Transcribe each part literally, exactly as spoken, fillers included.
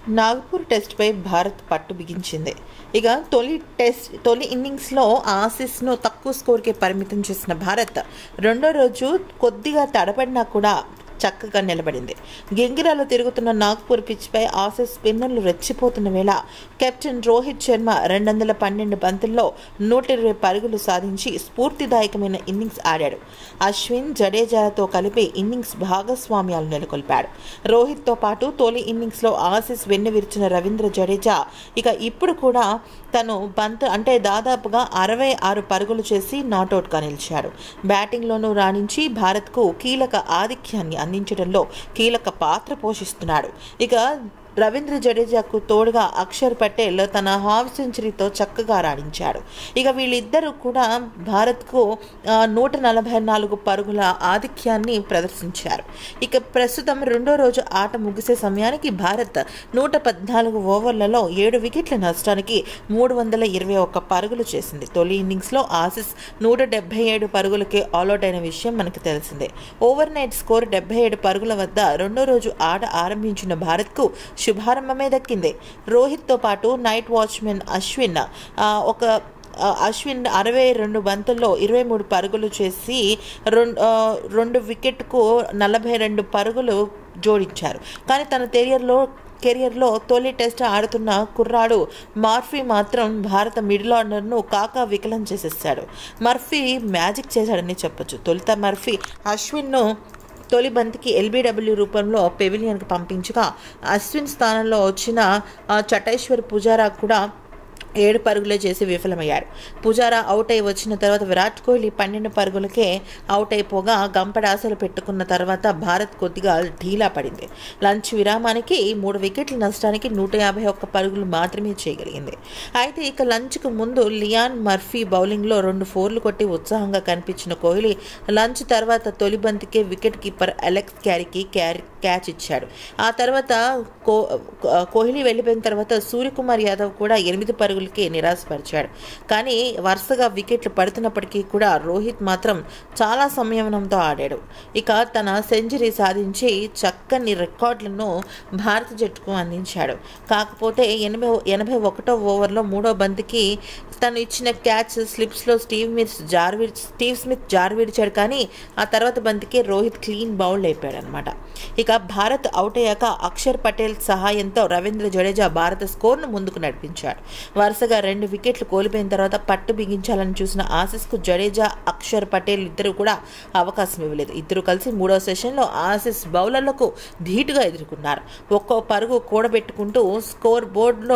నాగపూర్ టెస్ట్పై భారత్ పట్టు బిగించింది. ఇక తొలి టెస్ట్ తొలి ఇన్నింగ్స్లో ఆసీస్ను తక్కువ స్కోర్కే పరిమితం చేసిన భారత్ రెండో రోజు కొద్దిగా తడబడినా కూడా చక్కగా నిలబడింది. గింగిరాలో తిరుగుతున్న నాగ్పూర్ పిచ్పై ఆసీస్ స్పిన్నర్లు రెచ్చిపోతున్న వేళ కెప్టెన్ రోహిత్ శర్మ రెండు వందల పన్నెండు బంతుల్లో నూట ఇరవై పరుగులు సాధించి స్ఫూర్తిదాయకమైన ఇన్నింగ్స్ ఆడాడు. అశ్విన్, జడేజాతో కలిపి ఇన్నింగ్స్ భాగస్వామ్యాలు నెలకొల్పాడు. రోహిత్తో పాటు తొలి ఇన్నింగ్స్లో ఆసీస్ వెన్నువిరిచిన రవీంద్ర జడేజా ఇక ఇప్పుడు కూడా తను బంత్ అంటే దాదాపుగా అరవై ఆరు పరుగులు చేసి నాటౌట్గా నిలిచాడు. బ్యాటింగ్లోనూ రాణించి భారత్కు కీలక ఆధిక్యాన్ని అందించడంలో కీలక పాత్ర పోషిస్తున్నాడు. ఇక రవీంద్ర జడేజాకు తోడుగా అక్షర్ పటేల్ తన హాఫ్ సెంచరీతో చక్కగా రాణించాడు. ఇక వీళ్ళిద్దరూ కూడా భారత్కు నూట నలభై నాలుగు పరుగుల ఆధిక్యాన్ని ప్రదర్శించారు. ఇక ప్రస్తుతం రెండో రోజు ఆట ముగిసే సమయానికి భారత్ నూట పద్నాలుగు ఓవర్లలో ఏడు వికెట్ల నష్టానికి మూడు వందల ఇరవై ఒక్క పరుగులు చేసింది. తొలి ఇన్నింగ్స్లో ఆసీస్ నూట డెబ్బై ఏడు పరుగులకే ఆల్అౌట్ అయిన విషయం మనకు తెలిసిందే. ఓవర్ నైట్ స్కోర్ డెబ్బై ఏడు పరుగుల వద్ద రెండో రోజు ఆట ఆరంభించిన భారత్కు శుభారంభమే దక్కింది. రోహిత్తో పాటు నైట్ వాచ్మెన్ అశ్విన్ ఒక అశ్విన్ అరవై రెండు బంతుల్లో ఇరవై మూడు పరుగులు చేసి రెండు రెండు వికెట్కు నలభై రెండు పరుగులు జోడించారు. కానీ తన కెరియర్లో కెరియర్లో తొలి టెస్ట్ ఆడుతున్న కుర్రాడు మర్ఫీ మాత్రం భారత మిడిల్ ఆర్డర్ను కాకా వికలం చేసేసాడు. మర్ఫీ మ్యాజిక్ చేశాడని చెప్పొచ్చు. తొలుత మర్ఫీ అశ్విన్ను తొలి బంతికి ఎల్బీడబ్ల్యూ రూపంలో పెవిలియన్కి పంపించగా అశ్విన్ స్థానంలో వచ్చిన చటేశ్వర్ పుజారా కూడా ఏడు పరుగులే చేసి విఫలమయ్యాడు. పుజారా అవుట్ అయి వచ్చిన తర్వాత విరాట్ కోహ్లీ పన్నెండు పరుగులకే అవుట్ అయిపోగా గంపడ ఆశలు పెట్టుకున్న తర్వాత భారత్ కొద్దిగా ఢీలా పడింది. లంచ్ విరామానికి మూడు వికెట్ల నష్టానికి నూట యాభై ఒక్క పరుగులు మాత్రమే చేయగలిగింది. అయితే ఇక లంచ్కు ముందు లియాన్ మర్ఫీ బౌలింగ్లో రెండు ఫోర్లు కొట్టి ఉత్సాహంగా కనిపించిన కోహ్లీ లంచ్ తర్వాత తొలి బంతికే వికెట్ కీపర్ అలెక్స్ క్యారీకి క్యారీ క్యాచ్ ఇచ్చాడు. ఆ తర్వాత కో కోహ్లీ వెళ్ళిపోయిన తర్వాత సూర్యకుమార్ యాదవ్ కూడా ఎనిమిది పరుగులకి నిరాశపరిచాడు. కానీ వరుసగా వికెట్లు పడుతున్నప్పటికీ కూడా రోహిత్ మాత్రం చాలా సంయమనంతో ఆడాడు. ఇక తన సెంచరీ సాధించి చక్కని రికార్డులను భారత జట్టుకు అందించాడు. కాకపోతే ఎనభై ఎనభై ఒకటో ఓవర్లో మూడో బంతికి తను ఇచ్చిన క్యాచ్ స్లిప్స్లో స్టీవ్ స్మిత్ జార్వి స్టీవ్ స్మిత్ జార్ విడిచాడు. కానీ ఆ తర్వాత బంతికి రోహిత్ క్లీన్ బౌల్డ్ అయిపోయాడు అనమాట. ఇక భారత్ అవుట్ అయ్యాక అక్షర్ పటేల్ సహాయంతో రవీంద్ర జడేజా భారత స్కోర్ను ముందుకు నడిపించాడు. వరుసగా రెండు వికెట్లు కోల్పోయిన తర్వాత పట్టు బిగించాలని చూసిన ఆసీస్కు జడేజా, అక్షర్ పటేల్ ఇద్దరు కూడా అవకాశం ఇవ్వలేదు. ఇద్దరు కలిసి మూడో సెషన్లో ఆసీస్ బౌలర్లకు ధీటుగా ఎదుర్కొన్నారు. ఒక్కో పరుగు కూడబెట్టుకుంటూ స్కోర్ బోర్డులో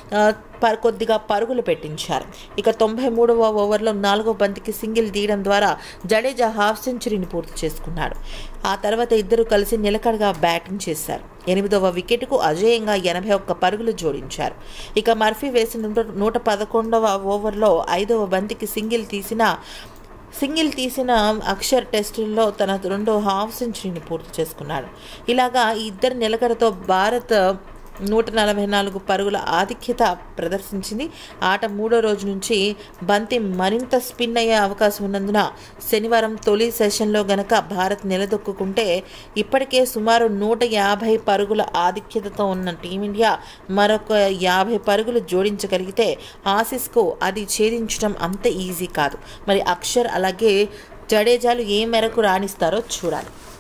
కొద్దిగా పరుగులు పెట్టించారు. ఇక తొంభై మూడవ ఓవర్లో నాలుగో బంతికి సింగిల్ తీయడం ద్వారా జడేజా హాఫ్ సెంచరీని పూర్తి చేసుకున్నాడు. ఆ తర్వాత ఇద్దరు కలిసి నిలకడగా బ్యాటింగ్ చేశారు. ఎనిమిదవ వికెట్కు అజేయంగా ఎనభై ఒక్క పరుగులు జోడించారు. ఇక మర్ఫీ వేసిన నూట పదకొండవ ఓవర్లో ఐదవ బంతికి సింగిల్ తీసిన సింగిల్ తీసిన అక్షర్ టెస్టుల్లో తన రెండో హాఫ్ సెంచరీని పూర్తి చేసుకున్నాడు. ఇలాగా ఈ ఇద్దరు నిలకడతో భారత్ నూట నలభై నాలుగు పరుగుల ఆధిక్యత ప్రదర్శించింది. ఆట మూడో రోజు నుంచి బంతి మరింత స్పిన్ అయ్యే అవకాశం ఉన్నందున శనివారం తొలి సెషన్లో గనక భారత్ నిలదొక్కుంటే ఇప్పటికే సుమారు నూట యాభై పరుగుల ఆధిక్యతతో ఉన్న టీమిండియా మరొక యాభై పరుగులు జోడించగలిగితే ఆసీస్కు అది ఛేదించడం అంత ఈజీ కాదు. మరి అక్షర్ అలాగే జడేజాలు ఏ మేరకు రాణిస్తారో చూడాలి.